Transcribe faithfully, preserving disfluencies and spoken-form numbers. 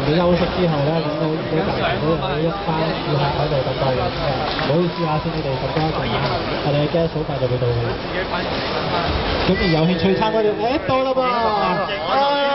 哋休息之後咧，咁到你大場嗰度一班顧客喺度咁多人，唔好意思啊，先你哋咁多一陣，我哋嘅 guest 好快就會到嘅。咁而有興趣參加嘅，誒到啦噃！